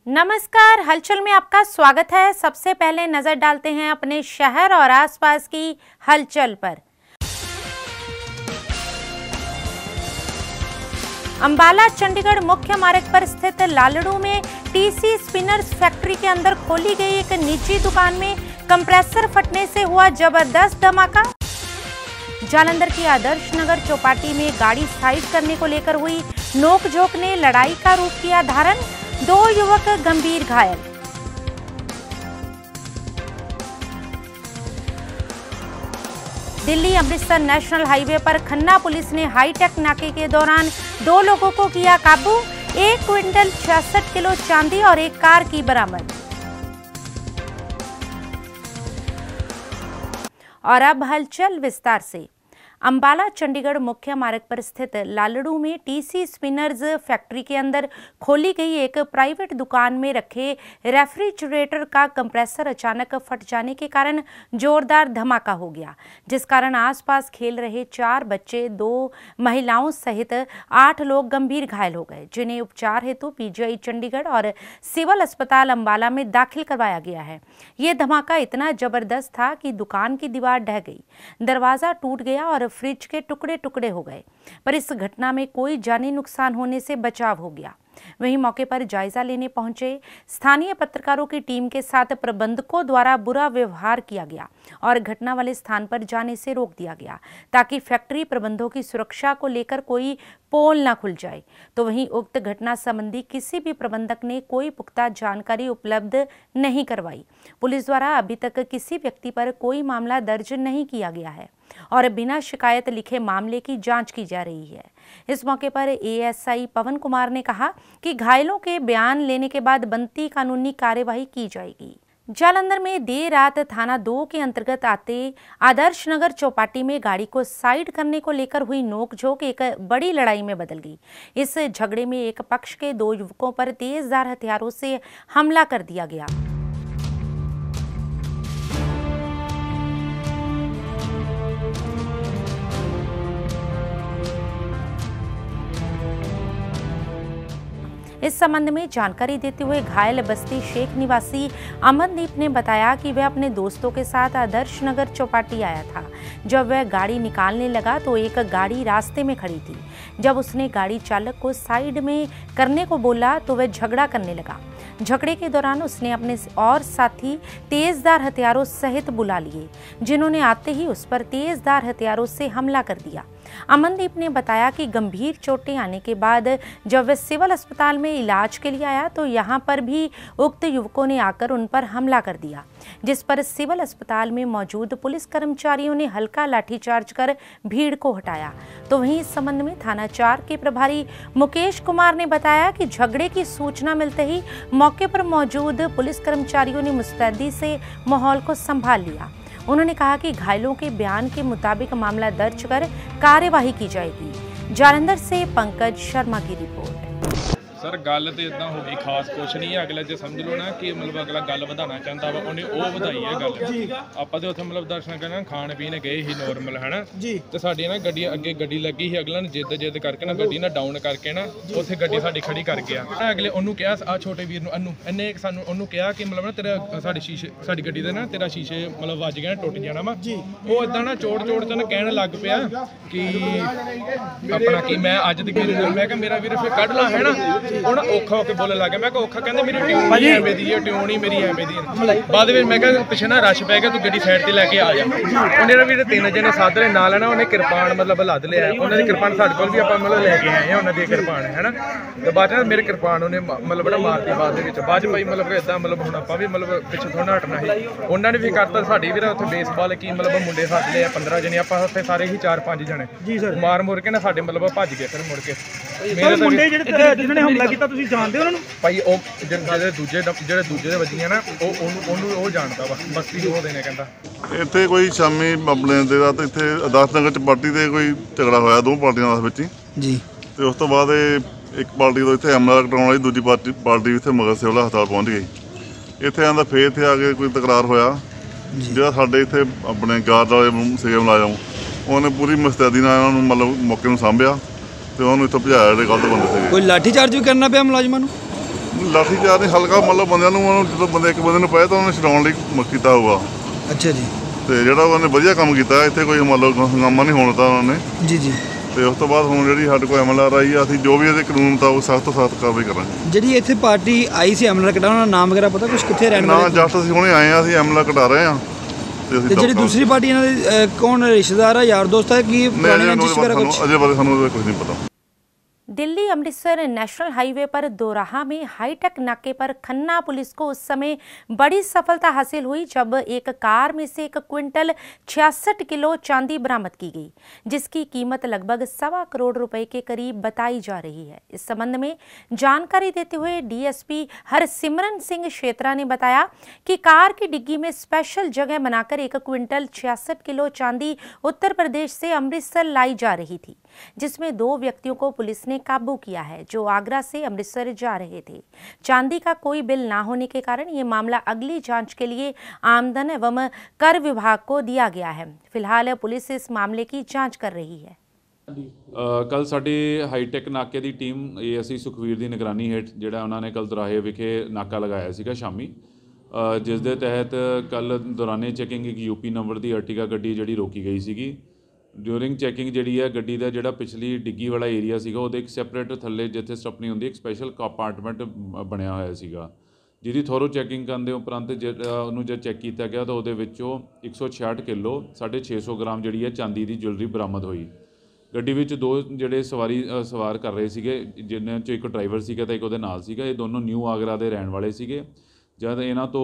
नमस्कार, हलचल में आपका स्वागत है। सबसे पहले नजर डालते हैं अपने शहर और आसपास की हलचल पर। अंबाला चंडीगढ़ मुख्य मार्ग पर स्थित लालड़ू में टीसी स्पिनर्स फैक्ट्री के अंदर खोली गई एक निजी दुकान में कंप्रेसर फटने से हुआ जबरदस्त धमाका। जालंधर की आदर्श नगर चौपाटी में गाड़ी साइड करने को लेकर हुई नोकझोंक ने लड़ाई का रूप किया धारण, 2 युवक गंभीर घायल। दिल्ली अमृतसर नेशनल हाईवे पर खन्ना पुलिस ने हाईटेक नाके के दौरान 2 लोगों को किया काबू, 1 क्विंटल 66 किलो चांदी और एक कार की बरामद। और अब हलचल विस्तार से। अंबाला चंडीगढ़ मुख्य मार्ग पर स्थित लालड़ू में टीसी स्पिनर्स फैक्ट्री के अंदर खोली गई एक प्राइवेट दुकान में रखे रेफ्रिजरेटर का कंप्रेसर अचानक फट जाने के कारण जोरदार धमाका हो गया, जिस कारण आसपास खेल रहे 4 बच्चे, 2 महिलाओं सहित 8 लोग गंभीर घायल हो गए, जिन्हें उपचार हेतु पीजीआई चंडीगढ़ और सिविल अस्पताल अंबाला में दाखिल करवाया गया है। ये धमाका इतना जबरदस्त था कि दुकान की दीवार ढह गई, दरवाजा टूट गया और फ्रिज के टुकड़े टुकड़े हो गए, पर इस घटना में कोई जानी नुकसान होने से बचाव हो गया। वहीं मौके पर जायजा लेने पहुंचे स्थानीय पत्रकारों की टीम के साथ प्रबंधकों द्वारा बुरा व्यवहार किया गया और घटना वाले स्थान पर जाने से रोक दिया गया, ताकि फैक्ट्री प्रबंधों की सुरक्षा को लेकर कोई पोल न खुल जाए। तो वहीं उक्त घटना संबंधी किसी भी प्रबंधक ने कोई पुख्ता जानकारी उपलब्ध नहीं करवाई। पुलिस द्वारा अभी तक किसी व्यक्ति पर कोई मामला दर्ज नहीं किया गया है और बिना शिकायत लिखे मामले की जांच की जा रही है। इस मौके पर एएसआई पवन कुमार ने कहा कि घायलों के बयान लेने के बाद बनती कानूनी कार्यवाही की जाएगी। जालंधर में देर रात थाना 2 के अंतर्गत आते आदर्श नगर चौपाटी में गाड़ी को साइड करने को लेकर हुई नोकझोंक एक बड़ी लड़ाई में बदल गई। इस झगड़े में एक पक्ष के 2 युवकों पर तेजधार हथियारों से हमला कर दिया गया। इस संबंध में जानकारी देते हुए घायल बस्ती शेख निवासी अमनदीप ने बताया कि वह अपने दोस्तों के साथ आदर्श नगर चौपाटी आया था। जब वह गाड़ी निकालने लगा तो एक गाड़ी रास्ते में खड़ी थी। जब उसने गाड़ी चालक को साइड में करने को बोला तो वह झगड़ा करने लगा। झगड़े के दौरान उसने अपने और साथी तेजधार हथियारों सहित बुला लिए, जिन्होंने आते ही उस पर तेजधार हथियारों से हमला कर दिया। अमनदीप ने बताया कि गंभीर चोटें आने के बाद जब वह सिविल अस्पताल में इलाज के लिए आया तो यहां पर भी उक्त युवकों ने आकर उन पर हमला कर दिया, जिस पर सिविल अस्पताल में मौजूद पुलिस कर्मचारियों ने हल्का लाठीचार्ज कर भीड़ को हटाया। तो वहीं इस संबंध में थाना 4 के प्रभारी मुकेश कुमार ने बताया कि झगड़े की सूचना मिलते ही मौके पर मौजूद पुलिस कर्मचारियों ने मुस्तैदी से माहौल को संभाल लिया। उन्होंने कहा कि घायलों के बयान के मुताबिक मामला दर्ज कर कार्यवाही की जाएगी। जालंधर से पंकज शर्मा की रिपोर्ट। सर गल तो इदा हो गई, खास कुछ नहीं है। अगला जो समझ लो ना कि मतलब अगला गल वधाना चाहता वा, उन्हें वो वधाई है गल। आपां ते उत्थे मतलब दर्शन करना खाण पीने गए ही नॉर्मल है ना, ते साडी ना गड्डी अगे गड्डी लगी ही, अगला ने जिद करके ना गड्डी ना डाउन करके ना उत्थे गड्डी साडी खड़ी कर गया। अगले ओनू कहा आ छोटे वीर नू अनु इन्ने सानू ओनू कहा कि मतलब ना तेरा साडी शीशे साडी गड्डी दे ना तेरा शीशे मतलब वज गया टुट जाना वा। वो इदां ना चोड़ च ना कहण लग पिया कि अपना कि मैं अज दी मैं कहा मेरा वीर फिर कढ ला है ना। ਹੁਣ ਔਖਾ ਹੋ ਕੇ ਬੋਲਣ ਲੱਗ ਗਿਆ। ਮੈਂ ਕਿਹਾ ਔਖਾ, ਕਹਿੰਦੇ ਮੇਰੀ ਟਿਊਨ ਹੀ ਐਵੇਂ ਦੀ ਹੈ, ਟਿਊਨ ਹੀ ਮੇਰੀ ਐਵੇਂ ਦੀ ਹੈ। ਬਾਅਦ ਵਿੱਚ ਮੈਂ ਕਿਹਾ ਪਿੱਛੇ ਨਾ ਰਸ਼ ਪੈ ਗਿਆ, ਤੂੰ ਗੱਡੀ ਸਾਈਡ ਤੇ ਲੈ ਕੇ ਆ ਜਾ। ਉਹਨੇ ਨਾ ਵੀਰੇ 3 ਜਣੇ ਸਾਧ ਲੈ ਨਾਲ ਨਾ, ਉਹਨੇ ਕਿਰਪਾਨ ਮਤਲਬ ਲੱਦ ਲਿਆ। ਉਹਨਾਂ ਦੀ ਕਿਰਪਾਨ ਸਾਡੇ ਕੋਲ ਵੀ ਆਪਾਂ ਮਤਲਬ ਲੈ ਕੇ ਆਏ ਆ, ਉਹਨਾਂ ਦੀ ਕਿਰਪਾਨ ਹੈ ਨਾ। ਤੇ ਬਾਅਦ ਚ ਮੇਰੇ ਕਿਰਪਾਨ ਉਹਨੇ ਮਤਲਬ ਨਾ ਮਾਰਤੀ ਬਾਅਦ ਦੇ ਵਿੱਚ। ਬਾਅਦ ਚ ਭਾਈ ਮਤਲਬ ਇਦਾਂ ਮਤਲਬ ਹੁਣ ਆਪਾਂ ਵੀ ਮਤਲਬ ਪਿੱਛੇ ਥੋੜਾ ਹਟਣਾ ਸੀ। ਉਹਨਾਂ ਨੇ ਵੀ ਕਰਤਾ ਸਾਡੀ ਵੀਰੇ ਉੱਥੇ ਬੇਸਬਾਲ ਕੀ ਮਤਲਬ ਮੁੰਡੇ ਸਾਧ ਲਏ 15 ਜਣੇ, ਆਪਾਂ ਉੱਥੇ ਸਾਰੇ ਹੀ 4-5 ਜਣੇ ਮਾਰ ਮੁਰ ਕੇ ਨਾ ਸਾਡੇ ਮਤਲਬ ਭੱਜ ਗਏ ਫਿਰ ਮੁੜ ਕੇ। ਮੇਰੇ ਮੁੰਡੇ ਜਿਹੜੇ ਜਿਨ੍ਹਾਂ ਨੇ ਹਮਲਾ ਕੀਤਾ ਤੁਸੀਂ ਜਾਣਦੇ ਹੋ ਉਹਨਾਂ ਨੂੰ? ਭਾਈ ਉਹ ਜਿਹੜੇ ਦੂਜੇ ਦੇ ਵੱਜੀਆਂ ਨਾ ਉਹਨੂੰ ਉਹ ਜਾਣਦਾ ਵਾ, ਬਸਤੀ ਉਹਦੇ ਨੇ ਕਹਿੰਦਾ। ਇੱਥੇ ਕੋਈ ਸ਼ਾਮੀ ਆਪਣੇ ਦੇ ਰਾਤ ਇੱਥੇ ਆਦਰਸ਼ ਨਗਰ ਚੌਪਾਟੀ ਤੇ ਕੋਈ ਝਗੜਾ ਹੋਇਆ 2 ਪਾਰਟੀਆਂ ਦੇ ਵਿੱਚ ਜੀ। ਤੇ ਉਸ ਤੋਂ ਬਾਅਦ ਇੱਕ ਪਾਰਟੀ ਤੋਂ ਇੱਥੇ ਹਮਲਾ ਕਰਾਉਣ ਵਾਲੀ ਦੂਜੀ ਪਾਰਟੀ ਇੱਥੇ ਮਗਰ ਸਿਵਲ ਹਸਪਤਾਲ ਪਹੁੰਚ ਗਈ। ਇੱਥੇ ਆਂਦਾ ਫੇਰ ਇੱਥੇ ਆ ਕੇ ਕੋਈ ਤਕਰਾਰ ਹੋਇਆ। ਜਿਹੜਾ ਸਾਡੇ ਇੱਥੇ ਆਪਣੇ ਗਾਰਡ ਵਾਲੇ ਸੀਗੇ ਮੁਲਾਜ਼ਮ, ਉਹਨੇ ਪੂਰੀ ਮੁਸਤੈਦੀ ਨਾਲ ਇਹਨਾਂ ਨੂੰ ਮਤਲਬ ਮੌਕੇ ਨੂੰ ਸਾਂਭਿਆ ਤੇ ਉਹਨੂੰ ਇੱਥੋਂ ਭਜਾਇਆ ਜਿਹੜੇ ਗਲਤ ਬੰਦੇ ਸੀਗੇ। ਕੋਈ ਲਾਠੀ ਚਾਰਜ ਵੀ ਕਰਨਾ ਪਿਆ ਮੁਲਾਜ਼ਮਾਂ ਨੂੰ? ਲਾਠੀਚਾਰਜ ਨਹੀਂ, ਹਲਕਾ ਮਤਲਬ ਬੰਦਿਆਂ ਨੂੰ ਉਹਨੂੰ ਜਦੋਂ ਬੰਦੇ ਇੱਕ ਬੰਦੇ ਨੂੰ ਪਏ ਤਾਂ ਉਹਨੇ ਛਡਾਉਣ ਲਈ ਕੀਤਾ ਹੋਊਗਾ। ਅੱਛਾ ਜੀ। ਤੇ ਜਿਹੜਾ ਉਹਨੇ ਵਧੀਆ ਕੰਮ ਕੀਤਾ, ਇੱਥੇ ਕੋਈ ਮੰਨ ਲਓ ਹੰਗਾਮਾ ਨਹੀਂ ਹੋਣ ਦਿੱਤਾ ਉਹਨਾਂ ਨੇ ਜੀ। ਤੇ ਉਸ ਤੋਂ ਬਾਅਦ ਹੁਣ ਜਿਹੜੀ ਸਾਡੇ ਕੋਲ MLR ਆਈ ਆ, ਅਸੀਂ ਜੋ ਵੀ ਇਹਦੇ ਕਾਨੂੰਨ ਮੁਤਾਬਕ ਸਖਤ ਤੋਂ ਸਖਤ ਕਾਰਵਾਈ ਕਰਾਂਗੇ। ਜਿਹੜੀ ਇੱਥੇ ਪਾਰਟੀ ਆਈ ਸੀ MLR ਕਟਾਉਣ, ਉਹਨਾਂ ਦਾ ਨਾਮ ਵਗੈਰਾ ਪਤਾ ਕੁਛ, ਕਿੱਥੇ ਰਹਿਣ ਨਾ ਵਾਲੇ? ਜਸਟ ਅਸੀਂ ਹੁਣੇ ਆਏ ਆ, ਅਸੀਂ MLR ਕਟਾ ਰਹੇ ਆ। ਤੇ ਜਿਹੜੀ ਦੂਸਰੀ ਪਾਰਟੀ ਇਹਨਾਂ ਦੇ ਕੌਣ ਰਿਸ਼ਤੇਦਾਰ ਆ, ਯਾਰ ਦੋਸਤ ਹੈ ਕੀ ਪੁਰਾਣੇ ਰੰਜਿਸ਼ ਵਗੈरह कुछ? अजय बारे ਸਾਨੂੰ ਕੁਝ नहीं पता। दिल्ली अमृतसर नेशनल हाईवे पर दोराहा में हाईटेक नाके पर खन्ना पुलिस को उस समय बड़ी सफलता हासिल हुई जब एक कार में से 1 क्विंटल 66 किलो चांदी बरामद की गई, जिसकी कीमत लगभग 1.25 करोड़ रुपए के करीब बताई जा रही है। इस संबंध में जानकारी देते हुए DSP हरसिमरन सिंह शेत्रा ने बताया कि कार की डिग्गी में स्पेशल जगह बनाकर 1 क्विंटल 66 किलो चांदी उत्तर प्रदेश से अमृतसर लाई जा रही थी, जिसमें 2 व्यक्तियों को पुलिस ने काबू किया है जो आगरा से अमृतसर जा रहे थे। चांदी का कोई बिल ना होने के कारण ये मामला अगली जांच के लिए आमदन एवं कर विभाग को दिया गया है। फिलहाल पुलिस इस मामले की जांच कर रही है। ਕੱਲ ਸਾਡੇ ਹਾਈਟੈਕ ਨਾਕੇ ਦੀ ਟੀਮ ASI ਸੁਖਵੀਰ ਦੀ ਨਿਗਰਾਨੀ ਹੇਠ ਜਿਹੜਾ ਉਹਨਾਂ ਨੇ ਕੱਲ ਦਰਾਹੇ ਵਿਖੇ ਨਾਕਾ ਲਗਾਇਆ ਸੀਗਾ ਸ਼ਾਮੀ, ਜਿਸ ਦੇ ਤਹਿਤ ਕੱਲ ਦੌਰਾਨੇ ਚੈਕਿੰਗ ਇੱਕ UP ਨੰਬਰ ਦੀ ਅਰਟਿਗਾ ਗੱਡੀ ਜਿਹੜੀ ਰੋਕੀ ਗਈ ਸੀਗੀ। ਡਿਊਰਿੰਗ ਚੈਕਿੰਗ ਜਿਹੜੀ ਹੈ ਗੱਡੀ ਦਾ ਜਿਹੜਾ ਪਿਛਲੀ ਡਿੱਗੀ ਵਾਲਾ ਏਰੀਆ ਸੀਗਾ ਉਹਦੇ ਇੱਕ ਸੈਪਰੇਟ ਥੱਲੇ ਜਿੱਥੇ ਸਟੱਪਨੀ ਹੁੰਦੀ ਇੱਕ ਸਪੈਸ਼ਲ ਕੰਪਾਰਟਮੈਂਟ ਬਣਿਆ ਹੋਇਆ ਸੀਗਾ, ਜਿਹਦੀ ਥੋਰੋ ਚੈਕਿੰਗ ਕਰਨ ਦੇ ਉਪਰੰਤ ਉਹਨੂੰ ਜਦ ਚੈੱਕ ਕੀਤਾ ਗਿਆ ਤਾਂ ਉਹਦੇ ਵਿੱਚੋਂ 166 ਕਿਲੋ 650 ਗ੍ਰਾਮ ਜਿਹੜੀ ਹੈ ਚਾਂਦੀ ਦੀ ਜੁਐਲਰੀ ਬਰਾਮਦ ਹੋਈ। ਗੱਡੀ ਵਿੱਚ 2 ਜਿਹੜੇ ਸਵਾਰ ਕਰ ਰਹੇ ਸੀਗੇ, ਜਿਨ੍ਹਾਂ 'ਚੋਂ ਇੱਕ ਡਰਾਈਵਰ ਸੀਗਾ ਤਾਂ ਇੱਕ ਉਹਦੇ ਨਾਲ ਸੀਗਾ। ਇਹ ਦੋਨੋਂ ਨਿਊ ਆਗਰਾ ਦੇ ਰਹਿਣ ਵਾਲੇ ਸੀਗੇ। ਜਦ ਇਹਨਾਂ ਤੋਂ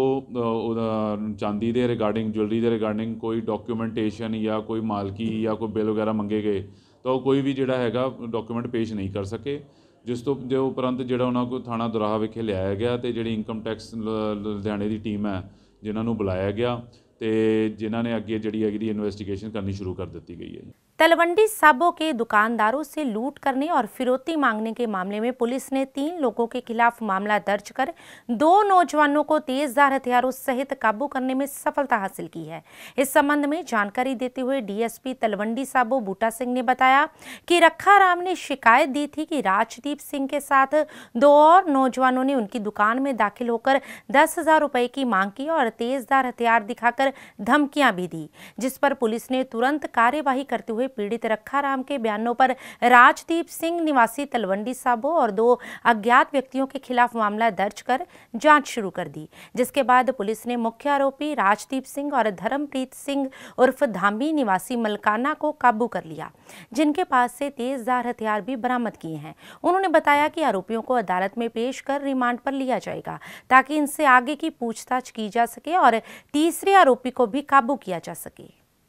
ਚਾਂਦੀ ਦੇ ਰਿਗਾਰਡਿੰਗ ਜੁਐਲਰੀ ਦੇ ਰਿਗਾਰਡਿੰਗ ਕੋਈ ਡਾਕੂਮੈਂਟੇਸ਼ਨ ਜਾਂ ਕੋਈ ਮਾਲਕੀ ਜਾਂ ਕੋਈ ਬਿੱਲ ਵਗੈਰਾ ਮੰਗੇ ਗਏ ਤਾਂ ਉਹ ਕੋਈ ਵੀ ਜਿਹੜਾ ਹੈਗਾ ਡਾਕੂਮੈਂਟ ਪੇਸ਼ ਨਹੀਂ ਕਰ ਸਕੇ, ਜਿਸ ਤੋਂ ਦੇ ਉਪਰੰਤ ਜਿਹੜਾ ਉਹਨਾਂ ਕੋਲ ਥਾਣਾ ਦੋਰਾਹਾ ਵਿਖੇ ਲਿਆਇਆ ਗਿਆ ਤੇ ਜਿਹੜੀ ਇਨਕਮ ਟੈਕਸ ਲੁਧਿਆਣੇ ਦੀ ਟੀਮ ਹੈ ਜਿਨ੍ਹਾਂ ਨੂੰ ਬੁਲਾਇਆ ਗਿਆ ਤੇ ਜਿਨ੍ਹਾਂ ਨੇ ਅੱਗੇ ਜਿਹੜੀ ਹੈਗੀ ਇਨਵੈਸਟੀਗੇਸ਼ਨ ਕਰਨੀ ਸ਼ੁਰੂ ਕਰ ਦਿੱਤੀ ਗਈ ਹੈ। तलवंडी साबो के दुकानदारों से लूट करने और फिरौती मांगने के मामले में पुलिस ने 3 लोगों के खिलाफ मामला दर्ज कर 2 नौजवानों को तेजधार हथियारों सहित काबू करने में सफलता हासिल की है। इस संबंध में जानकारी देते हुए DSP तलवंडी साबो बूटा सिंह ने बताया कि रखा राम ने शिकायत दी थी कि राजदीप सिंह के साथ 2 और नौजवानों ने उनकी दुकान में दाखिल होकर 10,000 रुपए की मांग की और तेजधार हथियार दिखाकर धमकियां भी दी, जिस पर पुलिस ने तुरंत कार्यवाही करते हुए पीड़ित रखा राम के बयानों पर राजदीप सिंह निवासी तलवंडी साबो और 2 अज्ञात व्यक्तियों के खिलाफ मामला दर्ज कर जांच शुरू कर दी, जिसके बाद पुलिस ने मुख्य आरोपी राजदीप सिंह और धर्मप्रीत सिंह उर्फ धामी निवासी मलकाना को काबू कर लिया, जिनके पास से तेजधार हथियार भी बरामद किए हैं। उन्होंने बताया कि आरोपियों को अदालत में पेश कर रिमांड पर लिया जाएगा ताकि इनसे आगे की पूछताछ की जा सके और तीसरे आरोपी को भी काबू किया जा सके।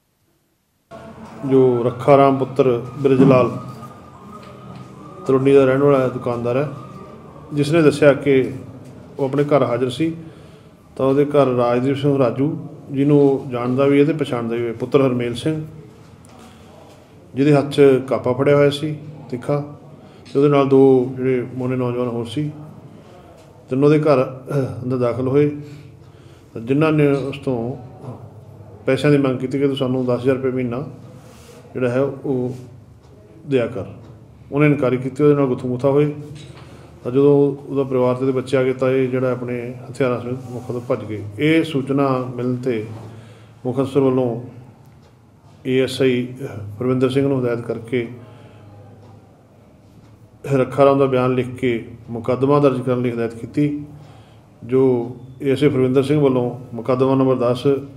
जो रखा राम पुत्र ब्रिजलाल तलवंडी का रहने वाला दुकानदार है, जिसने दस्या कि वो अपने घर हाजिर सी तो वो घर राजदीप सिंह राजू जिन्हों जानता भी है तो पछाणता भी है, पुत्र हरमेल सिंह जिहदे हत्थ 'च कापा फड़िया होया सी तिखा, ते उहदे नाल 2 जिहड़े मोने नौजवान होर सी, तिन्नों दे घर अंदर दाखिल होए, जिन्हां ने उस तो पैसों की मंग की कि तू सानू 10,000 रुपये महीना जोड़ा है वो दिया कर। उन्हें इनकारी की, वो गुत्थू गुत्था होए तो जो उसका परिवार के बच्चे आ गए तो ये जोड़ा अपने हथियारों समेत मुख तो भज गए। ये सूचना मिलते मुख अफसर वालों ASI परविंदर सिंह को हिदायत करके रखा राम का बयान लिख के मुकदमा दर्ज करने की हिदायत की, जो ASI परविंदर सिंह वालों मुकदमा नंबर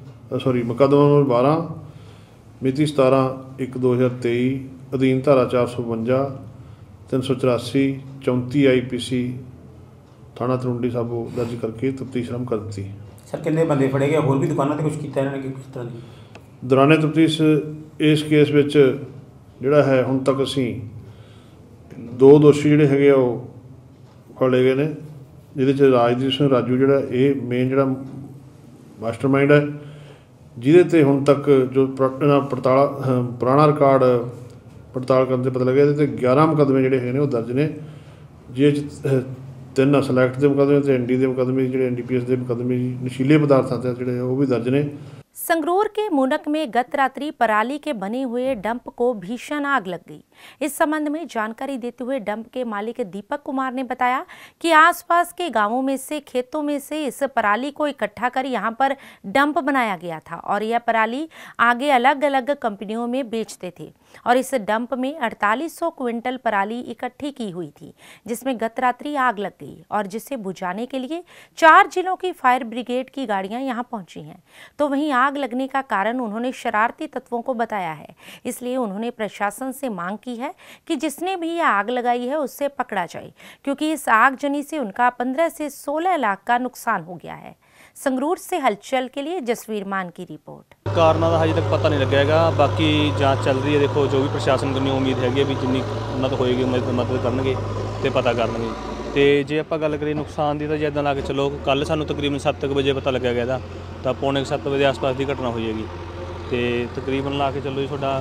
12 मिति 17/1/2023 अधीन धारा 452 384 34 IPC थाना तलवंडी साबो दर्ज करके तफ्तीश आरंभ कर दी। सर कितने बंदे फड़े गए, होर भी दुकानों ते कुछ कीता इन्होंने किस तरह की? दौराने तफ्तीश इस केस विच जिहड़ा है हुण तक असीं 2 दोषी जिहड़े हैगे वो फड़े गए ने, जिहदे च राजदीप सिंह राजू जिहड़ा ये मेन जिहड़ा मास्टरमाइंड है, जिहदे ते हुण तक जो पुराना रिकॉर्ड पड़ताल करने से पता लगे 11 मुकदमे जिहड़े है वो दर्ज ने, जिस 3 सलैक्ट के मुकदमे तो ND के मुकदमे जिहड़े NDPS के मुकदमे नशीले पदार्थों के जिहड़े वो भी दर्ज ने। संगरूर के मुनक में गत रात्रि पराली के बने हुए डंप को भीषण आग लग गई। इस संबंध में जानकारी देते हुए डंप के मालिक दीपक कुमार ने बताया कि आसपास के गांवों में से खेतों में से इस पराली को इकट्ठा कर यहां पर डंप बनाया गया था और यह पराली आगे अलग अलग कंपनियों में बेचते थे और इस डंप में 4800 क्विंटल पराली इकट्ठी की हुई थी, जिसमें गत रात्रि आग लग गई और जिसे बुझाने के लिए 4 जिलों की फायर ब्रिगेड की गाड़ियां यहां पहुंची हैं। तो वहीं आग लगने का कारण उन्होंने शरारती तत्वों को बताया है, इसलिए उन्होंने प्रशासन से मांग की है कि जिसने भी ये आग लगाई है उससे पकड़ा जाए, क्योंकि इस आगजनी से उनका 15 से 16 लाख का नुकसान हो गया है। संगरूर से हलचल के लिए जसवीर मान की रिपोर्ट। कारणों का हजे तक पता नहीं लगा हैगा, बाकी जांच चल रही है। देखो जो भी प्रशासन को उम्मीद हैगी भी जिन्नी उन्नत होएगी मदद करनगे ते पता करनगे। तो जे आप गल करिए नुकसान की, तो जिदा ला के चलो कल सानू तकरीबन 7 बजे पता लग्या गया तो पौने 7 बजे आस पास की घटना हो जाएगी। तो तकरीबन ला के चलो जी थोड़ा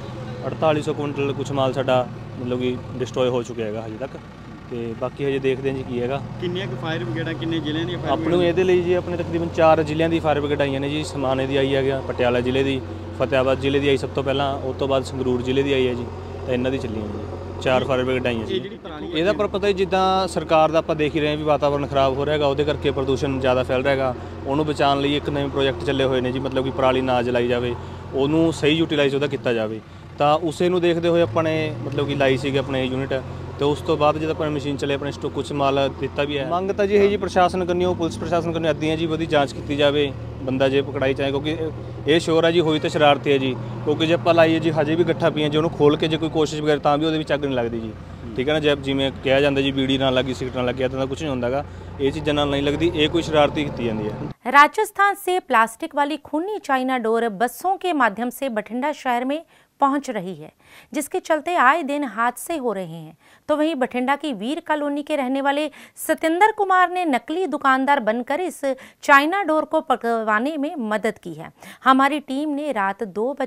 4800 कुंटल कुछ माल साडा मतलब कि डिस्ट्रॉय हो चुका है हजे तक। तो बाकी हजे देखते हैं जी की है किन्नियां फायर ब्रिगेड किन्ने जिले दी अपने ये जी अपने तकरीबन 4 जिलों की फायर ब्रिगेड आई ने जी। समाने की आई है, पटियाला जिले की, फतेहाबाद जिले की आई सब तो पहला, उस तो बाद संगरूर जिले की आई है जी। तो इन्हों की चली जी 4 फायर ब्रिगेड आई जी। यदा पर पता जिदा सरकार का आप देख ही रहे हैं भी वातावरण खराब हो रहा है, वो करके प्रदूषण ज़्यादा फैल रहा है। उन्होंने बचाने लिए एक नए प्रोजेक्ट चले हुए हैं जी, मतलब कि पराली ना जलाई जाए, उन्होंने सही यूटिलाइज वह किया जाए। तो उसे देखते हुए अपने मतलब कि लाई सी अपने यूनिट। तो उस तो बाद जो अपने मशीन चले अपने स्टॉक कुछ माल दिता भी है। मंग तो जी है जी प्रशासन करनी, पुलिस प्रशासन करनी अद्दी है जी, वो जाँच की जाए, बंदा जे पकड़ाई चाहे, क्योंकि ये श्योर है जी हुई तो शरारती है जी। क्योंकि जब आप लाइए जी हजे भी गट्ठा पी जो खोल के जो कोई कोशिश वगैरह तो भी वो अग नहीं लगती जी। ठीक है ना, जब जिमें कहा जाता जी बीड़ी ना लगी सिगरेट ना लगी तो कुछ नहीं होंगे, ये चीज़ों नाल नहीं लगती, ये कोई शरारती की जाती है। राजस्थान से प्लास्टिक वाली खूनी चाइना डोर बसों के माध्यम से बठिंडा शहर में पहुंच रही है, जिसके चलते आए दिन हादसे हो रहे हैं। तो वहीं बठिंडा की वीर कॉलोनी के रहने वाले सतेंद्र कुमार ने नकली दुकानदार बनकर इस चाइना डोर को पकड़वाने में मदद की है। हमारी टीम ने रात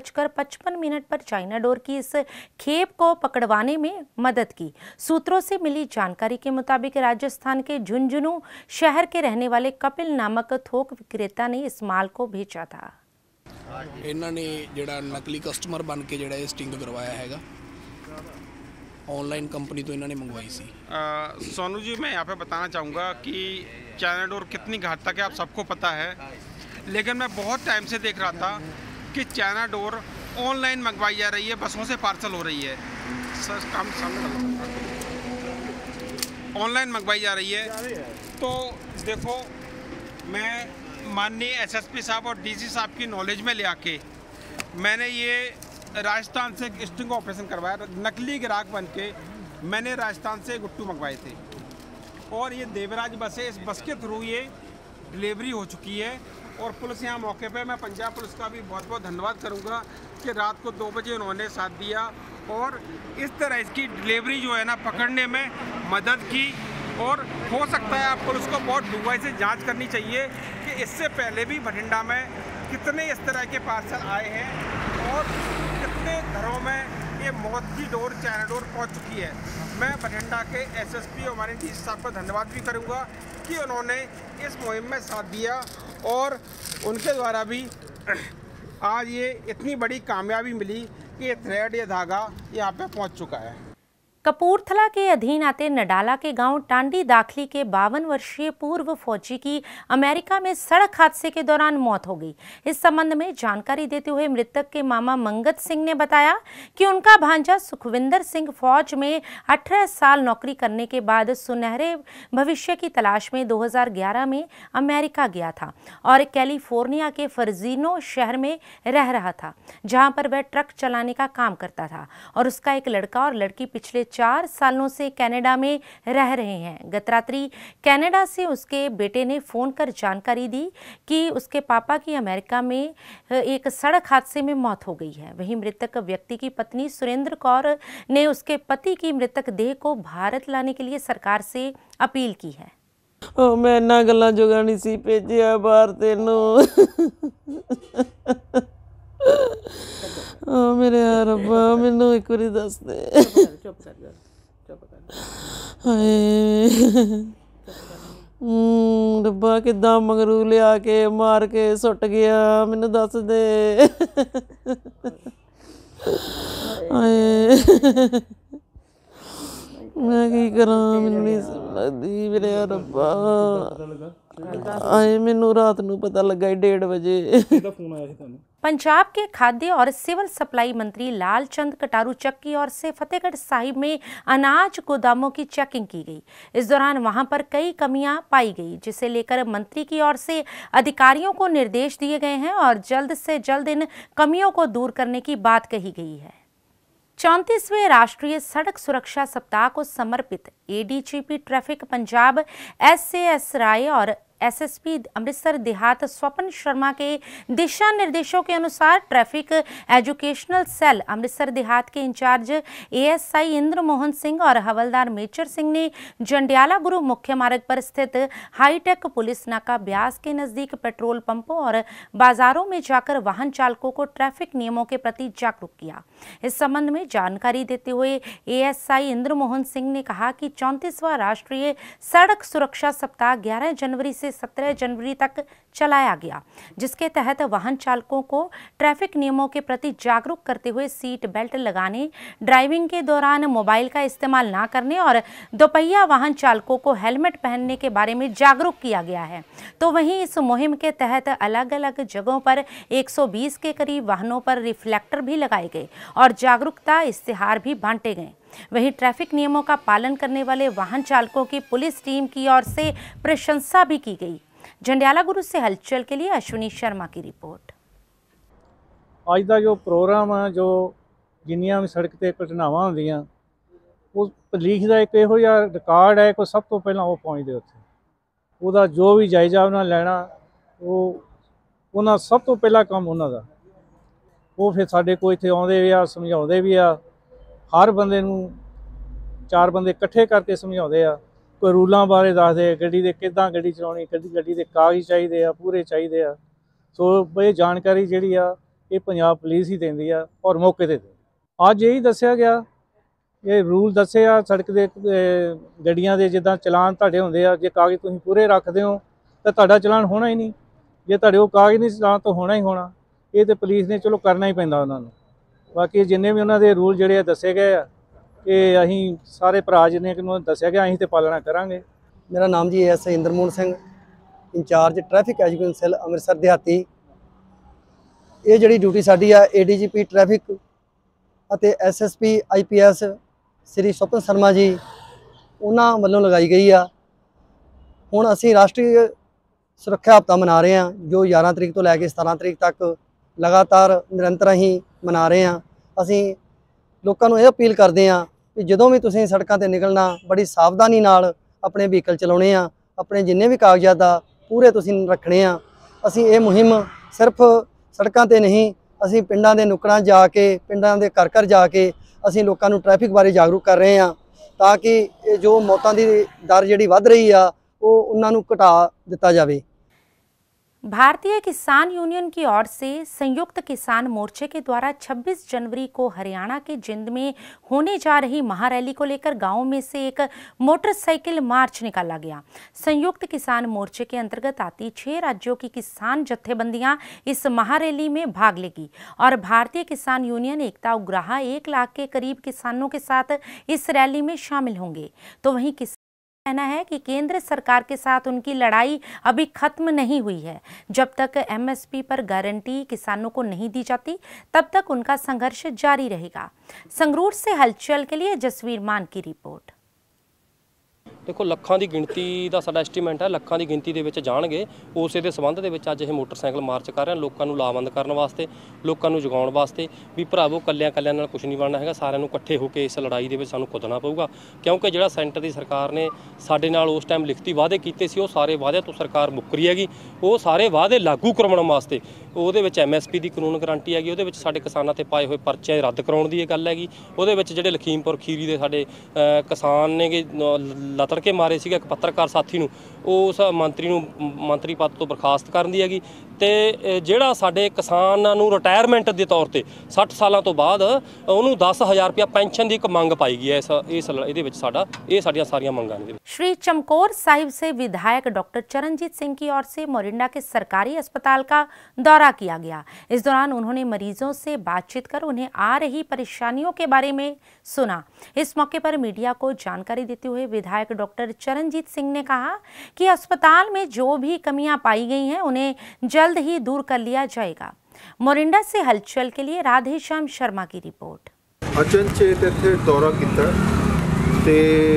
2:55 पर चाइना डोर की इस खेप को पकड़वाने में मदद की। सूत्रों से मिली जानकारी के मुताबिक राजस्थान के झुंझुनू शहर के रहने वाले कपिल नामक थोक विक्रेता ने इस माल को भेजा था। इन्होंने जोड़ा नकली कस्टमर बन के जोड़ा स्टिंग करवाया है, ऑनलाइन कंपनी तो इन्होंने मंगवाई सी। सोनू जी, मैं यहाँ पे बताना चाहूँगा कि चाइना डोर कितनी घातक है आप सबको पता है, लेकिन मैं बहुत टाइम से देख रहा था कि चाइना डोर ऑनलाइन मंगवाई जा रही है, बसों से पार्सल हो रही है, ऑनलाइन मंगवाई जा रही है। तो देखो, मैं माननीय एसएसपी साहब और डीसी साहब की नॉलेज में ले आके मैंने ये राजस्थान से स्टिंग ऑपरेशन करवाया। नकली ग्राहक बन के मैंने राजस्थान से गुट्टू मंगवाए थे और ये देवराज बस है, इस बस के थ्रू ये डिलीवरी हो चुकी है। और पुलिस यहाँ मौके पे, मैं पंजाब पुलिस का भी बहुत बहुत धन्यवाद करूँगा कि रात को 2 बजे उन्होंने साथ दिया और इस तरह इसकी डिलीवरी जो है ना पकड़ने में मदद की। और हो सकता है आप पुलिस को बहुत डूंघाई से जांच करनी चाहिए कि इससे पहले भी बठिंडा में कितने इस तरह के पार्सल आए हैं और कितने घरों में ये मौत की डोर चाइना डोर पहुंच चुकी है। मैं बठिंडा के एसएसपी और हमारे डीसी साहब का धन्यवाद भी करूंगा कि उन्होंने इस मुहिम में साथ दिया और उनके द्वारा भी आज ये इतनी बड़ी कामयाबी मिली कि ये थ्रेड, ये धागा यहाँ पे पहुँच चुका है। कपूरथला के अधीन आते नडाला के गांव टांडी दाखली के 52 वर्षीय पूर्व फौजी की अमेरिका में सड़क हादसे के दौरान मौत हो गई। इस संबंध में जानकारी देते हुए मृतक के मामा मंगत सिंह ने बताया कि उनका भांजा सुखविंदर सिंह फौज में 18 साल नौकरी करने के बाद सुनहरे भविष्य की तलाश में 2011 में अमेरिका गया था और कैलिफोर्निया के फर्जिनो शहर में रह रहा था, जहां पर वह ट्रक चलाने का काम करता था और उसका एक लड़का और लड़की पिछले 4 सालों से कनाडा में रह रहे हैं। गत रात्रि कनाडा से उसके बेटे ने फोन कर जानकारी दी कि उसके पापा की अमेरिका में एक सड़क हादसे में मौत हो गई है। वहीं मृतक व्यक्ति की पत्नी सुरेंद्र कौर ने उसके पति की मृतक देह को भारत लाने के लिए सरकार से अपील की है। मैं इन्ना गल्लां जोगा नहीं सी भेजिया बाहर तेनों। मेरे रब्बा मैनू एक बारी दस दे। ਰੱਬਾ ਕਿੱਦਾਂ ਮਗਰੂ ਲਿਆ ਕੇ ਮਾਰ ਕੇ ਸੁੱਟ ਗਿਆ, ਮੈਨੂੰ ਦੱਸ ਦੇ। ਹਾਏ ਮੈਂ ਕੀ ਕਰਾਂ, ਮੈਨੂੰ ਨਹੀਂ ਲੱਗਦੀ ਮੇਰੇ ਰੱਬਾ। ਆਏ ਮੈਨੂੰ रात ਨੂੰ पता लगा 1:30 बजे। पंजाब के खाद्य और सिविल सप्लाई मंत्री लालचंद कटारू चक की ओर से फतेहगढ़ साहिब में अनाज गोदामों की चेकिंग की गई। इस दौरान वहां पर कई कमियां पाई गई, जिसे लेकर मंत्री की ओर से अधिकारियों को निर्देश दिए गए हैं और जल्द से जल्द इन कमियों को दूर करने की बात कही गई है। 34वें राष्ट्रीय सड़क सुरक्षा सप्ताह को समर्पित ADGP traffic Punjab SAS Rai और SSP अमृतसर देहात स्वपन शर्मा के दिशा निर्देशों के अनुसार ट्रैफिक एजुकेशनल सेल अमृतसर देहात के इंचार्ज ASI इंद्र मोहन सिंह और हवलदार मेजर सिंह ने जंडियाला गुरु मुख्य मार्ग पर स्थित हाईटेक पुलिस नाका ब्यास के नज़दीक पेट्रोल पंपों और बाजारों में जाकर वाहन चालकों को ट्रैफिक नियमों के प्रति जागरूक किया। इस संबंध में जानकारी देते हुए ASI इंद्र मोहन सिंह ने कहा कि 34वां राष्ट्रीय सड़क सुरक्षा सप्ताह 11 जनवरी से 17 जनवरी तक चलाया गया, जिसके तहत वाहन चालकों को ट्रैफिक नियमों के प्रति जागरूक करते हुए सीट बेल्ट लगाने, ड्राइविंग के दौरान मोबाइल का इस्तेमाल ना करने और दोपहिया वाहन चालकों को हेलमेट पहनने के बारे में जागरूक किया गया है। तो वहीं इस मुहिम के तहत अलग अलग जगहों पर 120 के करीब वाहनों पर रिफ्लेक्टर भी लगाए गए और जागरूकता इश्तिहार भी बांटे गए। वहीं ट्रैफिक नियमों का पालन करने वाले वाहन चालकों की पुलिस टीम की ओर से प्रशंसा भी की गई। जंडियाला गुरु से हलचल के लिए अश्विनी शर्मा की रिपोर्ट। ਅੱਜ ਦਾ ਜੋ ਪ੍ਰੋਗਰਾਮ ਆ, ਜੋ ਜਿੰਨੀਆਂ ਵੀ ਸੜਕ ਤੇ ਘਟਨਾਵਾਂ ਹੁੰਦੀਆਂ, ਉਹ ਪੁਲਿਸ ਦਾ ਇੱਕ ਇਹੋ ਜਿਹਾ ਰਿਕਾਰਡ ਹੈ ਕਿ ਸਭ ਤੋਂ ਪਹਿਲਾਂ ਉਹ ਪਹੁੰਚਦੇ ਉੱਥੇ, ਉਹਦਾ ਜੋ ਵੀ ਜਾਇਜ਼ਾ ਉਹਨਾਂ ਲੈਣਾ, ਉਹਨਾਂ ਸਭ ਤੋਂ ਪਹਿਲਾ ਕੰਮ ਉਹਨਾਂ ਦਾ। ਉਹ ਫਿਰ ਸਾਡੇ ਕੋਲ ਇੱਥੇ ਆਉਂਦੇ ਵੀ ਆ, ਸਮਝਾਉਂਦੇ ਵੀ ਆ, हर बंदे नूं 4 बंदे इकट्ठे करके समझाते हैं, कोई रूलों बारे दसदे, गड्डी दे किदां गड्डी चलाउणी, गड्डी दे कागज़ चाहिए आ, पूरे चाहिए आ। सो ये जानकारी जिहड़ी आ ये पंजाब पुलिस ही देंदी आ और मौके ते अज यही दस्सिया गया, ये रूल दस्से आ सड़क दे गड्डियां दे, जिद्दां चलान तुहाडे हुंदे आ, जे कागज़ तुसीं पूरे रखदे हो तां तुहाडा चलान होना ही नहीं, जे तुहाडे कोल कागज़ नहीं चलान तो होना ही होना। ये तो पुलिस ने चलो करना ही पैंदा उन्हां नूं। बाकी जिन्ने भी उन्होंने रूल जोड़े दसे गए कि अं सारे भरा जिन्हें दसिया गया अं तो पालना करांगे। मेरा नाम जी ASI Inder Mohan Singh, incharge traffic education cell Amritsar देहाती। ये जी ड्यूटी साड़ी आ ADGP ट्रैफिक और SSP IPS श्री स्वपन शर्मा जी उन्होंने वालों लगाई गई आ। हुण असीं राष्ट्रीय सुरक्षा हफ्ता मना रहे हैं, जो 11 तरीक तो लैके 17 तरीक तक लगातार निरंतर ही मना रहे हैं। असी लोगों को यह अपील करते हैं कि जो भी तुसीं सड़कों पर निकलना बड़ी सावधानी नाल अपने व्हीकल चलाने आ, अपने जिन्ने भी कागजात पूरे तुसीं रखने आ। असी ये मुहिम सिर्फ सड़कों पर नहीं, असी पिंडां दे नुक्कड़ां जाके, पिंडां दे घर घर जाके असी लोगों को ट्रैफिक बारे जागरूक कर रहे हैं, ताकि जो मौतों की दर जिहड़ी वध रही आ वो उन्हां नूं घटा दिता जाए। भारतीय किसान यूनियन की ओर से संयुक्त किसान मोर्चे के द्वारा 26 जनवरी को हरियाणा के जिंद में होने जा रही महारैली को लेकर गांव में से एक मोटरसाइकिल मार्च निकाला गया। संयुक्त किसान मोर्चे के अंतर्गत आती 6 राज्यों की किसान जत्थेबंदियां इस महारैली में भाग लेगी और भारतीय किसान यूनियन एकता उग्राहा 1 लाख के करीब किसानों के साथ इस रैली में शामिल होंगे। तो वहीं कहना है कि केंद्र सरकार के साथ उनकी लड़ाई अभी खत्म नहीं हुई है। जब तक MSP पर गारंटी किसानों को नहीं दी जाती तब तक उनका संघर्ष जारी रहेगा। संगरूर से हलचल के लिए जसवीर मान की रिपोर्ट। देखो ਲੱਖਾਂ ਦੀ ਗਿਣਤੀ ਦਾ ਸਾਡਾ ਐਸਟੀਮੇਟ ਹੈ, ਲੱਖਾਂ ਦੀ ਗਿਣਤੀ ਦੇ ਵਿੱਚ ਜਾਣਗੇ। ਉਸੇ ਦੇ ਸੰਬੰਧ ਦੇ ਵਿੱਚ ਅੱਜ ਇਹ ਮੋਟਰਸਾਈਕਲ ਮਾਰਚ ਕਰ ਰਹੇ ਹਾਂ, ਲੋਕਾਂ ਨੂੰ ਲਾਮਬੰਦ ਕਰਨ ਵਾਸਤੇ, ਲੋਕਾਂ ਨੂੰ ਜਗਾਉਣ ਵਾਸਤੇ ਵੀ ਭਰਾਵੋ ਕੱਲਿਆਂ ਨਾਲ ਕੁਝ ਨਹੀਂ ਬਣਨਾ ਹੈਗਾ, ਸਾਰਿਆਂ ਨੂੰ ਇਕੱਠੇ ਹੋ ਕੇ ਇਸ ਲੜਾਈ ਦੇ ਵਿੱਚ ਸਾਨੂੰ ਕੁੱਦਣਾ ਪਊਗਾ। ਕਿਉਂਕਿ ਜਿਹੜਾ ਸੈਂਟਰ ਦੀ ਸਰਕਾਰ ਨੇ ਸਾਡੇ ਨਾਲ ਉਸ ਟਾਈਮ ਲਿਖਤੀ ਵਾਅਦੇ ਕੀਤੇ ਸੀ, ਉਹ ਸਾਰੇ ਵਾਅਦਿਆਂ ਤੋਂ ਸਰਕਾਰ ਮੁੱਕਰੀ ਹੈਗੀ। ਉਹ ਸਾਰੇ ਵਾਅਦੇ ਲਾਗੂ ਕਰਵਾਉਣ ਵਾਸਤੇ ਉਹਦੇ ਵਿੱਚ MSP ਦੀ ਕਾਨੂੰਨ ਗਰੰਟੀ ਹੈਗੀ, ਉਹਦੇ ਵਿੱਚ ਸਾਡੇ ਕਿਸਾਨਾਂ ਤੇ ਪਾਏ ਹੋਏ ਪਰਚੇ ਰੱਦ ਕਰਾਉਣ ਦੀ ਇਹ ਗੱਲ ਹੈਗੀ। ਉਹਦੇ ਵਿੱਚ ਜਿਹੜੇ ਲਖੀਮਪੁਰ ਖੀਰੀ ਦੇ ਸਾਡੇ ਕਿਸਾਨ ਨੇਗੇ ਲਤੜ ਕੇ ਮਾਰੇ ਸੀਗੇ ਇੱਕ ਪੱਤਰਕਾਰ ਸਾਥੀ ਨੂੰ, ਉਸ ਮੰਤਰੀ ਨੂੰ ਮੰਤਰੀ ਪਦ ਤੋਂ ਬਰਖਾਸਤ ਕਰਨ ਦੀ ਹੈਗੀ ਤੇ ਜਿਹੜਾ ਸਾਡੇ ਕਿਸਾਨਾਂ ਨੂੰ ਰਿਟਾਇਰਮੈਂਟ ਦੇ ਤੌਰ ਤੇ 60 ਸਾਲਾਂ ਤੋਂ ਬਾਅਦ ਉਹਨੂੰ 10,000 ਰੁਪਇਆ ਪੈਨਸ਼ਨ ਦੀ ਇੱਕ ਮੰਗ ਪਾਈ ਗਈ ਹੈ ਇਸ ਇਹਦੇ ਵਿੱਚ ਇਹ ਸਾਡੀਆਂ ਸਾਰੀਆਂ ਮੰਗਾਂ ਨੇ। श्री चमकौर साहिब से विधायक डॉक्टर चरणजीत सिंह की ओर से मोरिंडा के सरकारी अस्पताल का दौरा किया गया। इस दौरान उन्होंने मरीजों से बातचीत कर उन्हें आ रही परेशानियों के बारे में सुना। इस मौके पर मीडिया को जानकारी देते हुए विधायक डॉक्टर चरणजीत सिंह ने कहा कि अस्पताल में जो भी कमियां पाई गई हैं उन्हें जल्द ही दूर कर लिया जाएगा। मोरिंडा से हलचल के लिए राधेश्याम शर्मा की रिपोर्ट। अचनचेत इत्थे दौरा किया ਤੇ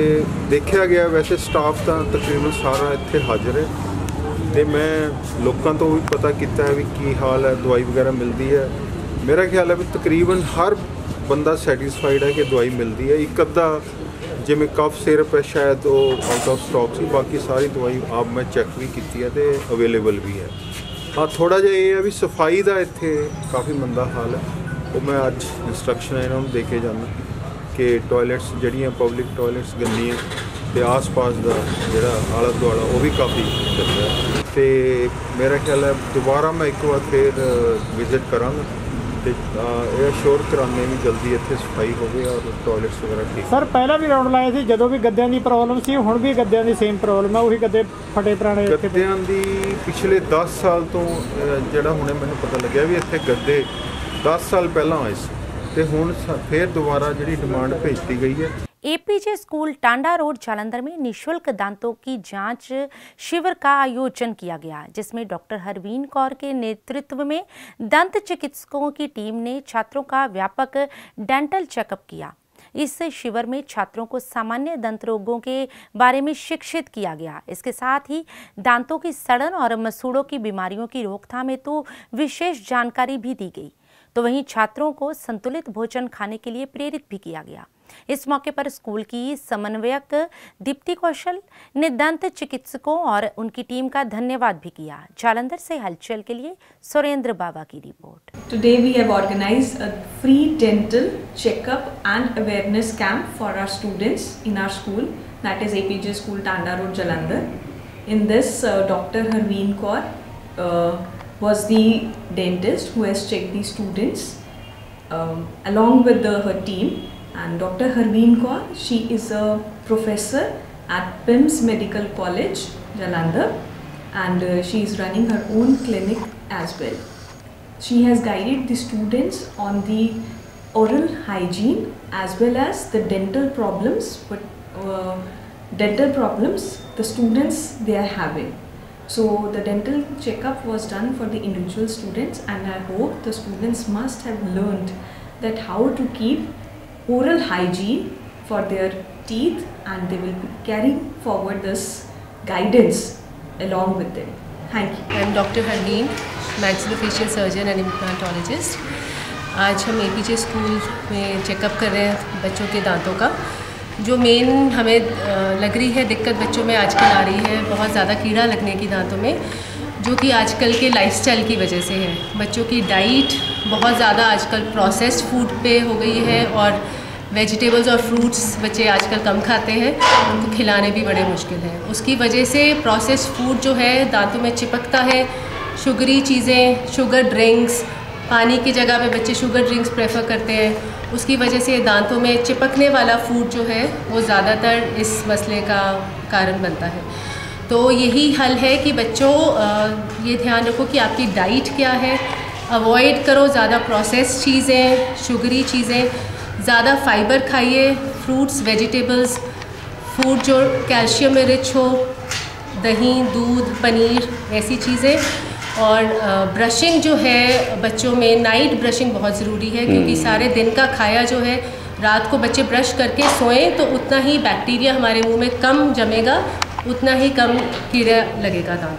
ਦੇਖਿਆ ਗਿਆ, ਵੈਸੇ ਸਟਾਫ ਤਾਂ ਤਕਰੀਬਨ ਸਾਰਾ ਇੱਥੇ ਹਾਜ਼ਰ ਹੈ ਤੇ ਮੈਂ ਲੋਕਾਂ ਤੋਂ ਵੀ ਪਤਾ ਕੀਤਾ ਹੈ ਵੀ ਕੀ ਹਾਲ ਹੈ, ਦਵਾਈ ਵਗੈਰਾ ਮਿਲਦੀ ਹੈ। ਮੇਰਾ ਖਿਆਲ ਹੈ ਵੀ ਤਕਰੀਬਨ ਹਰ ਬੰਦਾ ਸੈਟੀਸਫਾਈਡ ਹੈ ਕਿ ਦਵਾਈ ਮਿਲਦੀ ਹੈ। ਇੱਕ ਅੱਧਾ ਜਿਵੇਂ ਕਫ ਸਿਰਪ ਹੈ ਸ਼ਾਇਦ ਉਹ ਆਊਟ ਆਫ ਸਟਾਕ ਸੀ, ਬਾਕੀ ਸਾਰੀ ਦਵਾਈ ਆਪ ਮੈਂ ਚੈੱਕ ਵੀ ਕੀਤੀ ਹੈ ਤੇ ਅਵੇਲੇਬਲ ਵੀ ਹੈ। ਹਾਂ ਥੋੜ੍ਹਾ ਜਿਹਾ ਇਹ ਹੈ ਵੀ ਸਫਾਈ ਦਾ ਇੱਥੇ ਕਾਫੀ ਮੰਦਾ ਹਾਲ ਹੈ, ਉਹ ਮੈਂ ਅੱਜ ਇੰਸਟਰਕਸ਼ਨ ਇਹਨਾਂ ਨੂੰ ਦੇ ਕੇ ਜਾਣਾ कि टॉयलेट्स जड़ियाँ पब्लिक टॉयलेट्स गंदियाँ तो आस पास का जोड़ा आला दुआला वो भी काफ़ी गंदा है। तो मेरा ख्याल है दोबारा मैं एक बार फिर विजिट कराँगा तो ये अश्योर कराने भी जल्दी इतने सफाई हो गई और टॉयलेट्स वगैरह ठीक। सर पहला भी राउंड लाए थे जो भी गद्दियां की प्रॉब्लम सी, हुण भी गद्दियां की सेम प्रॉब्लम है, वही गद्दे फटे पुराने गद्दियां की पिछले 10 साल तो जोड़ा हुणे मैंने पता लग्या भी इतने गद्दे 10 साल पहला आए थे ਤੇ ਹੁਣ फिर दोबारा ਜਿਹੜੀ डिमांड भेजती गई है। APJ school Tanda road Jalandhar में निःशुल्क दांतों की जांच शिविर का आयोजन किया गया, जिसमें डॉक्टर हरवीन कौर के नेतृत्व में दंत चिकित्सकों की टीम ने छात्रों का व्यापक डेंटल चेकअप किया। इस शिविर में छात्रों को सामान्य दंत रोगों के बारे में शिक्षित किया गया। इसके साथ ही दांतों की सड़न और मसूड़ों की बीमारियों की रोकथाम हेतु विशेष जानकारी भी दी गई। तो वहीं छात्रों को संतुलित भोजन खाने के लिए प्रेरित भी किया गया। इस मौके पर स्कूल की समन्वयक दीप्ति कौशल ने दंत चिकित्सकों और उनकी टीम का धन्यवाद भी किया। जालंधर से हलचल के लिए सुरेंद्र बाबा की report. Today we have organized a free dental checkup and awareness camp for our students in our school, that is APJ School Tanda Road Jalandhar. In this Dr. Harveen Kaur was the dentist who has checked the students along with her team, and Dr. Harveen Kaur, she is a professor at PIMS Medical College Jalandhar, and she is running her own clinic as well. She has guided the students on the oral hygiene as well as the dental problems, the students they are having. So the dental checkup was done for the individual students, and I hope the students must have learned that how to keep oral hygiene for their teeth, and they will be carrying forward this guidance along with them. Thank you. I am Dr. Harveen, maxillofacial surgeon and implantologist. आज हम APJ school में checkup कर रहे हैं बच्चों के दांतों का। जो मेन हमें लग रही है दिक्कत बच्चों में आजकल आ रही है, बहुत ज़्यादा कीड़ा लगने की दांतों में, जो कि आजकल के लाइफस्टाइल की वजह से है। बच्चों की डाइट बहुत ज़्यादा आजकल प्रोसेस्ड फूड पे हो गई है, और वेजिटेबल्स और फ्रूट्स बच्चे आजकल कम खाते हैं, उनको खिलाने भी बड़े मुश्किल है। उसकी वजह से प्रोसेस्ड फूड जो है दांतों में चिपकता है, शुगरी चीज़ें, शुगर ड्रिंक्स, पानी की जगह पे बच्चे शुगर ड्रिंक्स प्रेफर करते हैं, उसकी वजह से दांतों में चिपकने वाला फूड जो है वो ज़्यादातर इस मसले का कारण बनता है। तो यही हल है कि बच्चों ये ध्यान रखो कि आपकी डाइट क्या है, अवॉइड करो ज़्यादा प्रोसेस्ड चीज़ें, शुगरी चीज़ें, ज़्यादा फाइबर खाइए, फ्रूट्स वेजिटेबल्स, फूड जो कैल्शियम में रिच हो, दही दूध पनीर ऐसी चीज़ें। और ब्रशिंग जो है बच्चों में नाइट ब्रशिंग बहुत ज़रूरी है, क्योंकि सारे दिन का खाया जो है रात को बच्चे ब्रश करके सोएं तो उतना ही बैक्टीरिया हमारे मुंह में कम जमेगा, उतना ही कम कीड़ा लगेगा दांतों।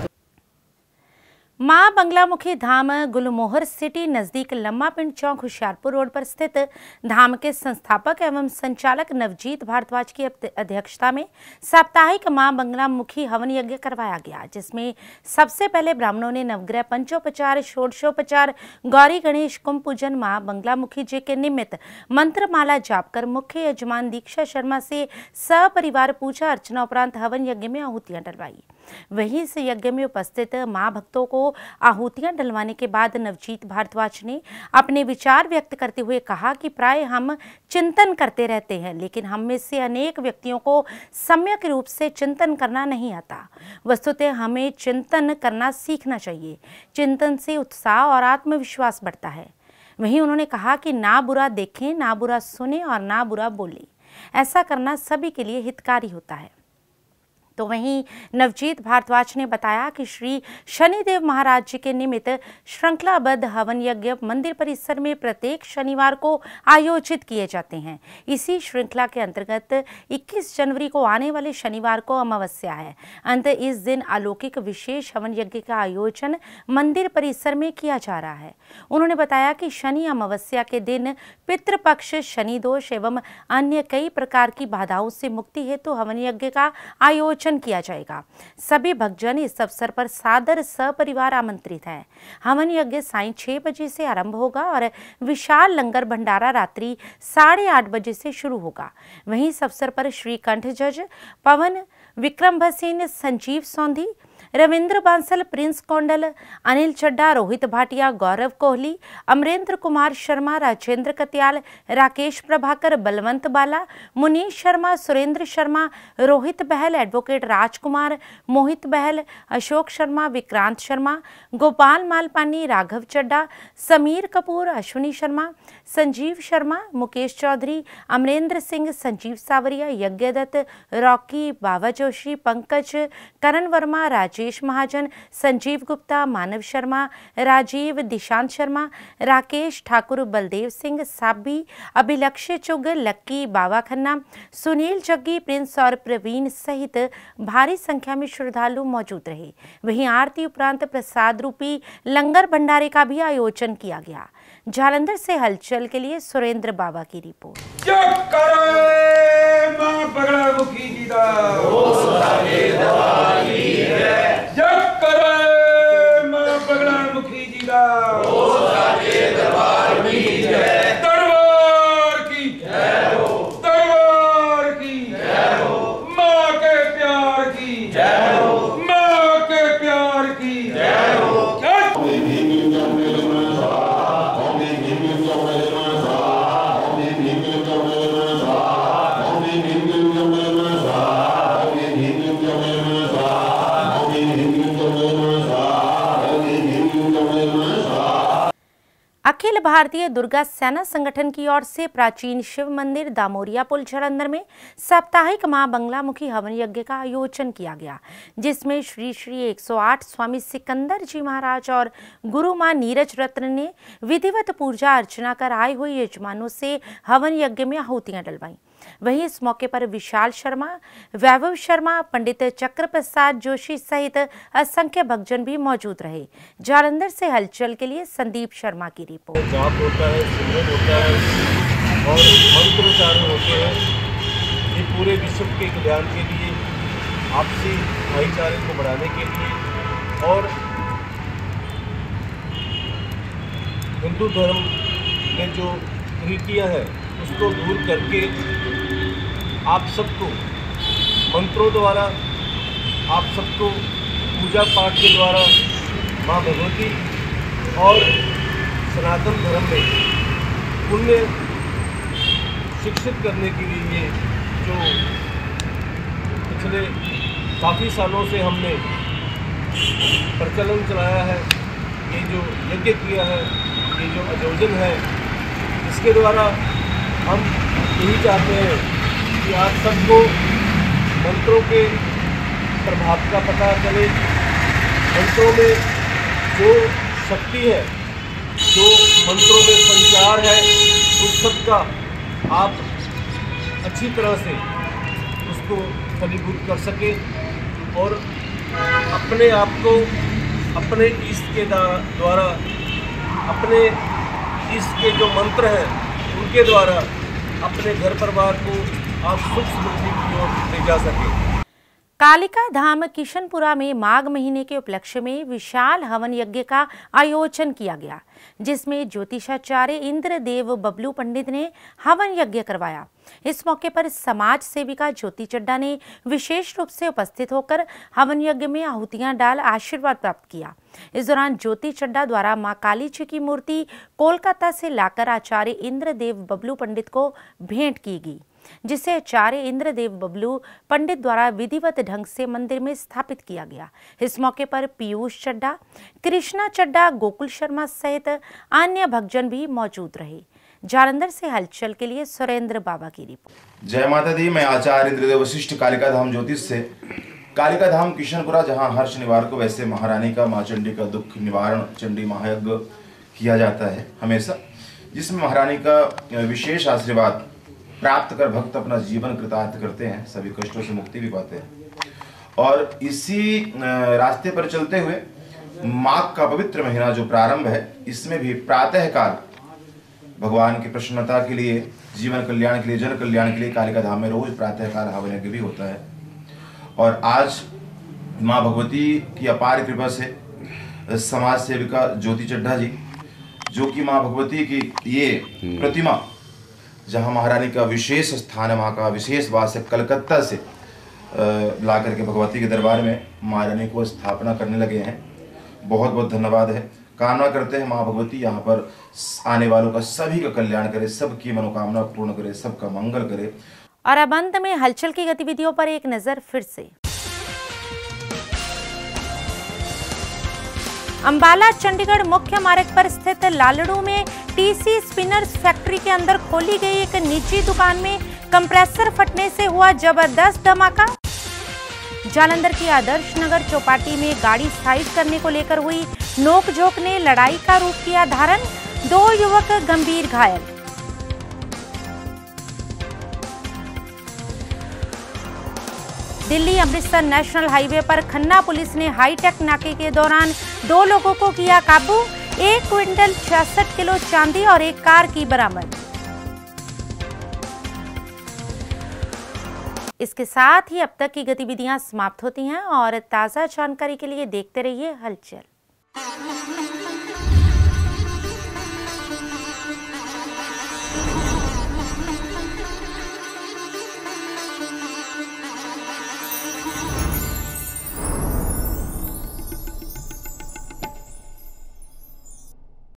मां बंगलामुखी धाम गुलमोहर सिटी नज़दीक लम्मा पिंड चौक होशियारपुर रोड पर स्थित धाम के संस्थापक एवं संचालक नवजीत भारद्वाज की अध्यक्षता में साप्ताहिक मां बंगलामुखी हवन यज्ञ करवाया गया, जिसमें सबसे पहले ब्राह्मणों ने नवग्रह पंचोपचार, षोडशोपचार, गौरी गणेश कुंभ पूजन मां बंगलामुखी जी के निमित्त मंत्रमाला जाप कर मुख्य यजमान दीक्षा शर्मा से सपरिवार पूजा अर्चना उपरांत हवन यज्ञ में आहुतियां डलवाई। वहीं इस यज्ञ में उपस्थित मां भक्तों को आहुतियां डलवाने के बाद नवजीत भारद्वाज ने अपने विचार व्यक्त करते हुए कहा कि प्राय हम चिंतन करते रहते हैं, लेकिन हम में से अनेक व्यक्तियों को सम्यक रूप से चिंतन करना नहीं आता। वस्तुतः हमें चिंतन करना सीखना चाहिए। चिंतन से उत्साह और आत्मविश्वास बढ़ता है। वहीं उन्होंने कहा कि ना बुरा देखें, ना बुरा सुने और ना बुरा बोलें। ऐसा करना सभी के लिए हितकारी होता है। तो वहीं नवजीत भारद्वाज ने बताया कि श्री शनिदेव महाराज जी के निमित्त श्रृंखलाबद्ध हवन यज्ञ मंदिर परिसर में प्रत्येक शनिवार को आयोजित किए जाते हैं। इसी श्रृंखला के अंतर्गत 21 जनवरी को आने वाले शनिवार को अमावस्या है। अंत इस दिन अलौकिक विशेष हवन यज्ञ का आयोजन मंदिर परिसर में किया जा रहा है। उन्होंने बताया कि शनि अमावस्या के दिन पितृपक्ष, शनि दोष एवं अन्य कई प्रकार की बाधाओं से मुक्ति हेतु हवन यज्ञ का आयोजन किया जाएगा। सभी भक्तजन इस अवसर पर सादर सपरिवार आमंत्रित हैं। हवन यज्ञ सायं 6 बजे से आरंभ होगा और विशाल लंगर भंडारा रात्रि 8:30 बजे से शुरू होगा। वहीं इस अवसर पर श्री कंठ जज, पवन Vikram Bhasin, Sanjeev Saundhi, Ravinder Bansal, Prince Kaundal, Anil Chadda, Rohit Bhatia, Gaurav Kohli, Amrender Kumar Sharma, Rajender Katyal, Rakesh Prabhakar, Balwant Bala, Munish Sharma, Surender Sharma, Rohit Bahl, advocate Rajkumar, Mohit Bahl, Ashok Sharma, Vikrant Sharma, Gopal Malpani, Raghav Chadda, Sameer Kapoor, Ashwani Sharma, Sanjeev Sharma, Mukesh Chaudhary, Amrender Singh, Sanjeev Sawaria, Yagyadutt, Rocky, Baba Joshi, Pankaj, Karan Verma, Rajesh Mahajan, Sanjeev Gupta, Manav Sharma, Rajeev, Dishant Sharma, Rakesh Thakur, Baldev Singh, Sabi, Abhilakshya Chugh, Lucky, Baba Khanna, Sunil Jaggi, Prince और प्रवीण सहित भारी संख्या में श्रद्धालु मौजूद रहे। वहीं आरती उपरांत प्रसाद रूपी लंगर भंडारे का भी आयोजन किया गया। जालंधर से हलचल के लिए सुरेंद्र बाबा की रिपोर्ट। अखिल भारतीय दुर्गा सेना संगठन की ओर से प्राचीन शिव मंदिर दामोरिया पुल जालंधर में साप्ताहिक मां बंगलामुखी हवन यज्ञ का आयोजन किया गया, जिसमें श्री 108 स्वामी सिकंदर जी महाराज और गुरु मां नीरज रत्न ने विधिवत पूजा अर्चना कर आए हुए यजमानों से हवन यज्ञ में आहुतियां डलवाईं। वहीं इस मौके पर विशाल शर्मा, वैभव शर्मा, पंडित चक्र प्रसाद जोशी सहित असंख्य भक्तजन भी मौजूद रहे। जालंधर से हलचल के लिए संदीप शर्मा की रिपोर्ट। जाप होता है, सिमरन होता है और मंत्र उच्चारण होते हैं। ये पूरे विश्व के कल्याण के लिए, आपसी भाईचारे को बढ़ाने के लिए और हिंदू धर्म में जो रीतियाँ हैं उसको दूर करके आप सबको मंत्रों द्वारा, आप सबको पूजा पाठ के द्वारा माँ भगवती और सनातन धर्म में पुण्य शिक्षित करने के लिए जो पिछले काफ़ी सालों से हमने प्रचलन चलाया है, ये जो यज्ञ किया है, ये जो आयोजन है, इसके द्वारा हम यही चाहते हैं कि आप सबको मंत्रों के प्रभाव का पता चले। मंत्रों में जो शक्ति है, जो मंत्रों में संचार है, उस सब का आप अच्छी तरह से उसको फलीभूत कर सके और अपने आप को अपने इष्ट के द्वारा, अपने इष्ट के जो मंत्र हैं उनके द्वारा अपने घर परिवार को आप सुख समृद्धि की ओर ले जा सके। कालिका धाम किशनपुरा में माघ महीने के उपलक्ष्य में विशाल हवन यज्ञ का आयोजन किया गया, जिसमें ज्योतिषाचार्य इंद्रदेव बबलू पंडित ने हवन यज्ञ करवाया। इस मौके पर समाज सेविका ज्योति चड्ढा ने विशेष रूप से उपस्थित होकर हवन यज्ञ में आहुतियां डाल आशीर्वाद प्राप्त किया। इस दौरान ज्योति चड्ढा द्वारा मां काली जी की मूर्ति कोलकाता से लाकर आचार्य इंद्रदेव बबलू पंडित को भेंट की गई, जिसे आचार्य इंद्रदेव बबलू पंडित द्वारा विधिवत ढंग से मंदिर में स्थापित किया गया। इस मौके पर पीयूष चड्ढा, कृष्णा चड्ढा, गोकुल शर्मा सहित अन्य भक्तजन भी मौजूद रहे। जालंधर से हलचल के लिए सुरेंद्र बाबा की रिपोर्ट। जय माता दी। मैं आचार्य इंद्रदेव वशिष्ठ कालिका धाम ज्योतिष से कालिका धाम किशनपुरा, जहां हर शनिवार को वैसे महारानी का, मां चंडी का दुख निवारण चंडी महायज्ञ किया जाता है हमेशा, जिसमें महारानी का विशेष आशीर्वाद प्राप्त कर भक्त अपना जीवन कृतार्थ करते हैं, सभी कष्टों से मुक्ति भी पाते हैं। और इसी रास्ते पर चलते हुए माघ का पवित्र महीना जो प्रारंभ है, इसमें भी प्रातः काल भगवान की प्रसन्नता के लिए, जीवन कल्याण के लिए, जन कल्याण के लिए कालिका धाम में रोज प्रातः काल हवन यज्ञ भी होता है। और आज माँ भगवती की अपार कृपा से समाज सेविका ज्योति चड्ढा जी, जो कि माँ भगवती की ये प्रतिमा, जहाँ महारानी का विशेष स्थान है, वहाँ का विशेष वास है, कलकत्ता से ला करके भगवती के दरबार में महारानी को स्थापना करने लगे हैं। बहुत बहुत धन्यवाद है। कामना करते हैं माँ भगवती यहाँ पर आने वालों का सभी का कल्याण करे, सबकी मनोकामना पूर्ण करे, सबका मंगल करे। और अब अंत में हलचल की गतिविधियों पर एक नजर फिर से। अंबाला चंडीगढ़ मुख्य मार्ग पर स्थित लालड़ू में टीसी स्पिनर्स फैक्ट्री के अंदर खोली गई एक निजी दुकान में कंप्रेसर फटने से हुआ जबरदस्त धमाका। जालंधर की आदर्श नगर चौपाटी में गाड़ी साइज करने को लेकर हुई नोकझोंक ने लड़ाई का रूप किया धारण, 2 युवक गंभीर घायल। दिल्ली अमृतसर नेशनल हाईवे पर खन्ना पुलिस ने हाईटेक नाके के दौरान 2 लोगों को किया काबू, 1 क्विंटल 66 किलो चांदी और 1 कार की बरामद। इसके साथ ही अब तक की गतिविधियां समाप्त होती हैं और ताज़ा जानकारी के लिए देखते रहिए हलचल।